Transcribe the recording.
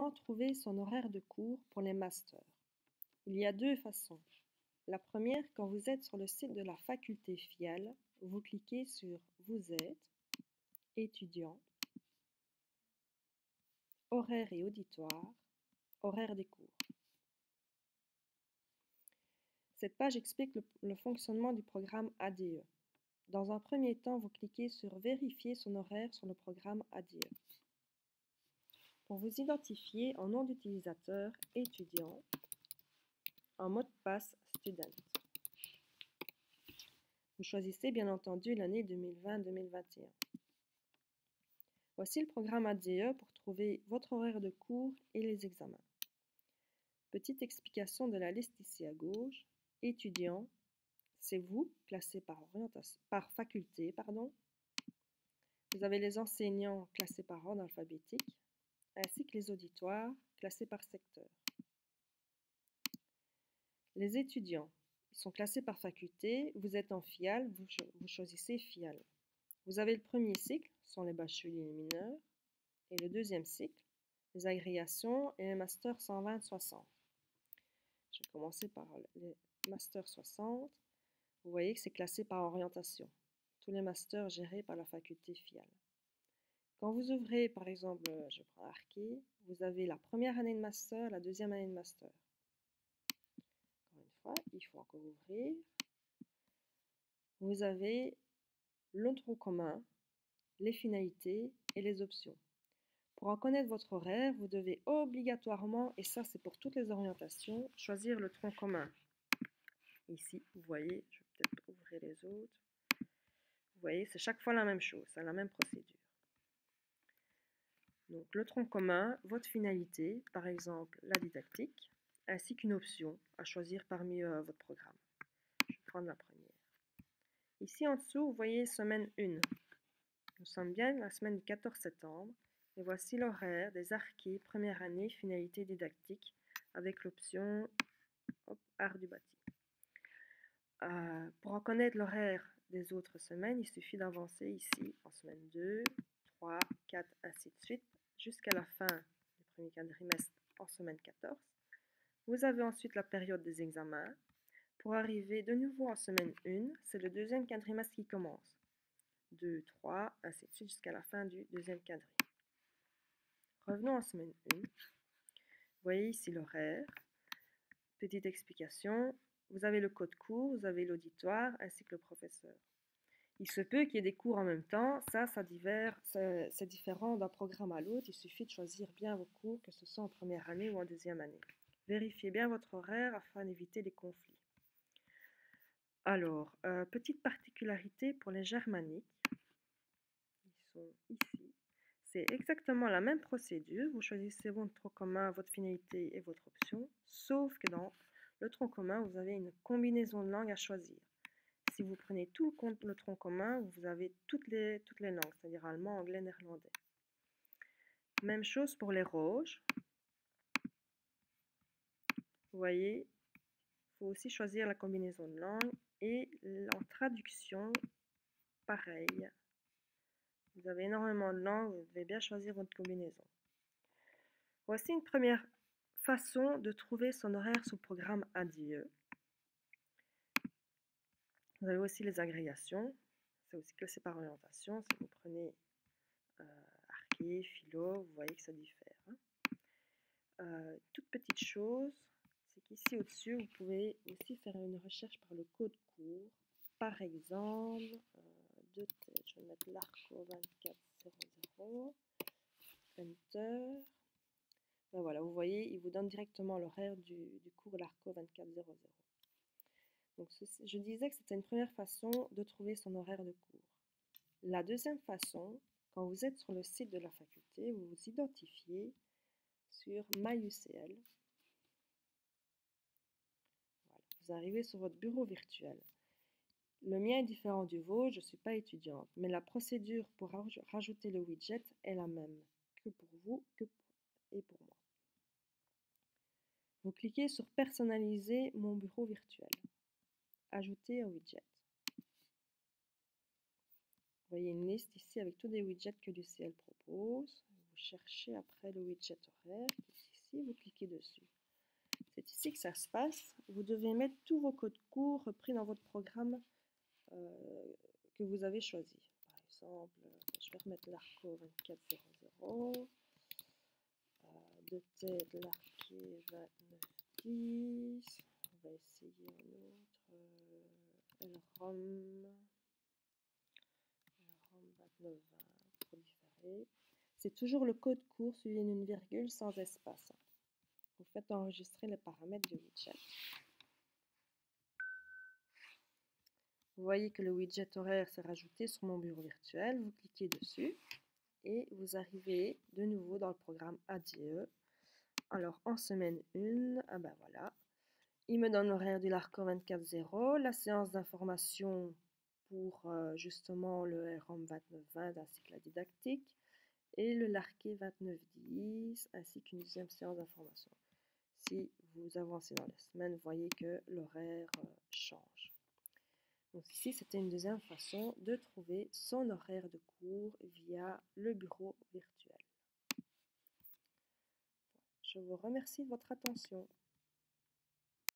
Comment trouver son horaire de cours pour les masters? Il y a deux façons. La première, quand vous êtes sur le site de la faculté FIAL, vous cliquez sur Vous êtes, étudiant, horaire et auditoire, horaire des cours. Cette page explique le fonctionnement du programme ADE. Dans un premier temps, vous cliquez sur Vérifier son horaire sur le programme ADE. Pour vous identifier en nom d'utilisateur étudiant, en mot de passe student. Vous choisissez bien entendu l'année 2020-2021. Voici le programme ADE pour trouver votre horaire de cours et les examens. Petite explication de la liste ici à gauche. Étudiants, c'est vous, classé par faculté. Vous avez les enseignants classés par ordre alphabétique, ainsi que les auditoires classés par secteur. Les étudiants, ils sont classés par faculté. Vous êtes en FIAL, vous choisissez FIAL. Vous avez le premier cycle, ce sont les bacheliers et les mineurs, et le deuxième cycle, les agrégations et les masters 120-60. Je vais commencer par les masters 60. Vous voyez que c'est classé par orientation. Tous les masters gérés par la faculté FIAL. Quand vous ouvrez, par exemple, je prends Arché, vous avez la première année de master, la deuxième année de master. Encore une fois, il faut encore ouvrir. Vous avez le tronc commun, les finalités et les options. Pour en connaître votre horaire, vous devez obligatoirement, et ça c'est pour toutes les orientations, choisir le tronc commun. Ici, vous voyez, je vais peut-être ouvrir les autres. Vous voyez, c'est chaque fois la même chose, c'est la même procédure. Donc le tronc commun, votre finalité, par exemple la didactique, ainsi qu'une option à choisir parmi votre programme. Je vais prendre la première. Ici en dessous, vous voyez semaine 1. Nous sommes bien la semaine du 14 septembre et voici l'horaire des Arché première année finalité didactique avec l'option art du bâti. Pour en connaître l'horaire des autres semaines, il suffit d'avancer ici en semaine 2, 3, 4, ainsi de suite, jusqu'à la fin du premier quadrimestre en semaine 14. Vous avez ensuite la période des examens. Pour arriver de nouveau en semaine 1, c'est le deuxième quadrimestre qui commence. 2, 3, ainsi de suite jusqu'à la fin du deuxième quadrimestre. Revenons en semaine 1. Vous voyez ici l'horaire. Petite explication. Vous avez le code cours, vous avez l'auditoire ainsi que le professeur. Il se peut qu'il y ait des cours en même temps. C'est différent d'un programme à l'autre. Il suffit de choisir bien vos cours, que ce soit en première année ou en deuxième année. Vérifiez bien votre horaire afin d'éviter les conflits. Alors, petite particularité pour les germaniques. Ils sont ici. C'est exactement la même procédure. Vous choisissez votre tronc commun, votre finalité et votre option. Sauf que dans le tronc commun, vous avez une combinaison de langues à choisir. Si vous prenez tout le tronc commun, vous avez toutes les langues, c'est-à-dire allemand, anglais, néerlandais. Même chose pour les Roges. Vous voyez, il faut aussi choisir la combinaison de langues. Et en traduction, pareil. Vous avez énormément de langues, vous devez bien choisir votre combinaison. Voici une première façon de trouver son horaire sous programme ADE. Vous avez aussi les agrégations. C'est aussi classé par orientation. Si vous prenez Arché, Philo, vous voyez que ça diffère. Toute petite chose, c'est qu'ici au-dessus, vous pouvez aussi faire une recherche par le code cours. Par exemple, de tête, je vais mettre l'ARCO 2400, Enter. Ben voilà, vous voyez, il vous donne directement l'horaire du cours l'ARCO 2400. Donc, je disais que c'était une première façon de trouver son horaire de cours. La deuxième façon, quand vous êtes sur le site de la faculté, vous vous identifiez sur MyUCL. Voilà, vous arrivez sur votre bureau virtuel. Le mien est différent du vôtre, je ne suis pas étudiante, mais la procédure pour rajouter le widget est la même que pour vous et pour moi. Vous cliquez sur Personnaliser mon bureau virtuel. Ajouter un widget. Vous voyez une liste ici avec tous les widgets que l'UCL propose. Vous chercher après le widget horaire qui est ici, vous cliquez dessus. C'est ici que ça se passe. Vous devez mettre tous vos codes courts repris dans votre programme que vous avez choisi. Par exemple, je vais remettre l'ARCO 2400, de tête l'ARCHI 2910, on va essayer un autre, LROM 2920 pour différer. C'est toujours le code court suivi d'une virgule sans espace. Vous faites enregistrer les paramètres du widget. Vous voyez que le widget horaire s'est rajouté sur mon bureau virtuel. Vous cliquez dessus et vous arrivez de nouveau dans le programme ADIE. Alors en semaine 1, ah ben voilà, il me donne l'horaire du LARCO 24.0, la séance d'information pour justement le ROM 29.20 ainsi que la didactique et le LARCHI 29.10 ainsi qu'une deuxième séance d'information. Si vous avancez dans la semaine, vous voyez que l'horaire change. Donc ici, c'était une deuxième façon de trouver son horaire de cours via le bureau virtuel. Je vous remercie de votre attention.